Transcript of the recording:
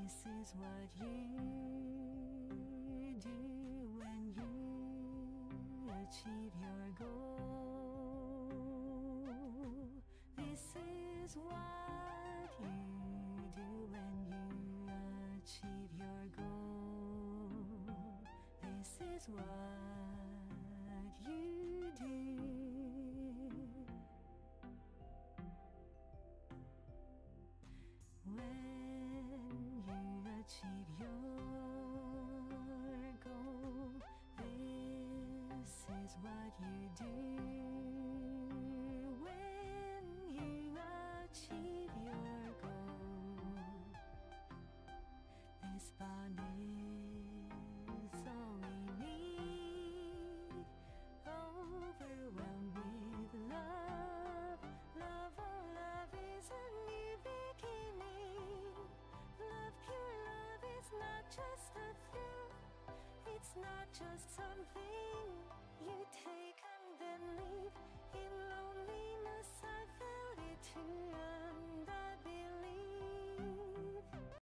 This is what you do when you achieve your goal. This is what you do when you achieve your goal. This is what you do when you achieve your goal. This is what you do when you achieve your goal. This bond is all we need, overwhelmed with love. Love, oh love is a new beginning. Love, pure love is not just a thrill. It's not just something you